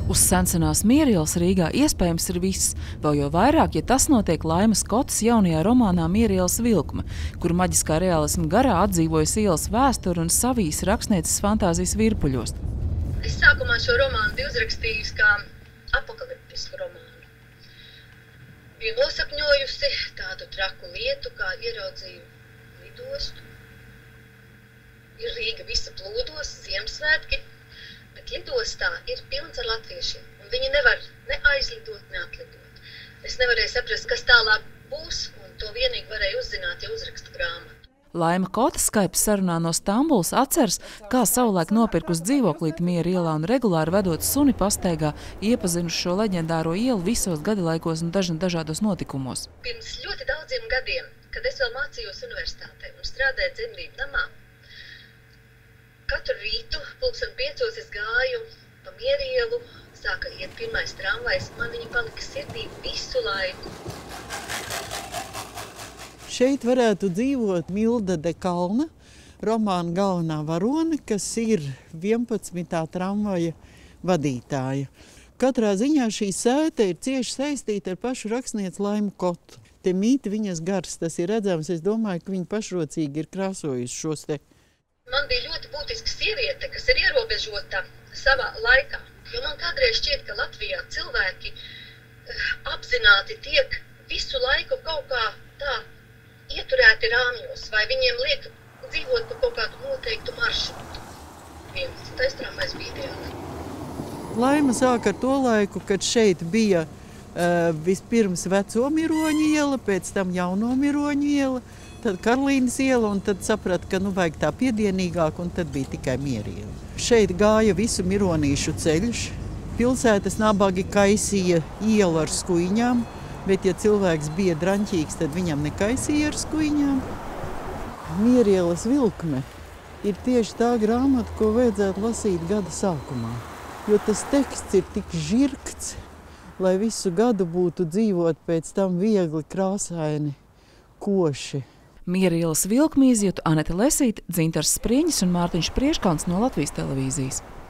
Uz sensenās Mierielas Rīgā iespējams ir viss, vēl jo vairāk, ja tas notiek Laimas Kotas jaunajā romānā Mierielas vilkme, kur maģiskā reālisma garā atdzīvojas ielas vēsturi un savijas rakstnieces fantāzijas virpuļos. Es sākumā šo romānu biju uzrakstījusi kā apokaliptisku romānu. Biju nosapņojusi tādu traku lietu, kā ieraudzīju lidostu. Ir Rīga visa plūdos, Ziemassvētki. Bet lidostā ir pilns ar latviešiem, un viņi nevar ne aizlidot, ne atlidot. Es nevarēju saprast, kas tālāk būs, un to vienīgi varēju uzzināt, ja uzrakstu grāmatu. Laima Kota Skype sarunā no Stambulas atceras, kā savulaik nopirkus dzīvoklīti Miera ielā un regulāri vedot suni pastaigā, iepazinuši šo leģendāro ielu visos gadalaikos un dažādos notikumos. Pirms ļoti daudziem gadiem, kad es vēl mācījos universitātē un strādāju dzimtību namā, katru rītu, 5:30 es gāju pa Miera ielu, sāka iet pirmais tramvajs, man viņa palika sirdī visu laiku. Šeit varētu dzīvot Milda de Kalna, romāna galvenā varone, kas ir 11. tramvaja vadītāja. Katrā ziņā šī sēta ir cieši saistīta ar pašu rakstnieci Laimu Kotu. Te mīt viņas gars, tas ir redzams, es domāju, ka viņa pašrocīgi ir krāsojusi šos te. Man bija ļoti būtiska sieviete, kas ir ierobežota savā laikā, jo man kādreiz šķiet, ka Latvijā cilvēki apzināti tiek visu laiku kaut kā tā ieturēti rāmjos, vai viņiem liek dzīvot pa kaut kādu noteiktu maršrutu. Viens tramvajs bija ideāli. Laima sāk ar to laiku, kad šeit bija vispirms veco Miroņu iela, pēc tam jauno Miroņu iela, tad Karlīnas iela, un tad saprata, ka vajag tā piedienīgāk, un tad bija tikai Miera iela. Šeit gāja visu mironīšu ceļš. Pilsētas nabagi kaisīja ielu ar skuiņām, bet ja cilvēks bija draņķīgs, tad viņam nekaisīja ar skuiņām. Mierielas vilkme ir tieši tā grāmata, ko vajadzētu lasīt gada sākumā, jo tas teksts ir tik žirgts, lai visu gadu būtu dzīvot pēc tam viegli, krāsaini, koši. Mierielas vilkmi izjuta Anete Lesīte, Dzintars Sprieņis un Mārtiņš Prieškalns no Latvijas televīzijas.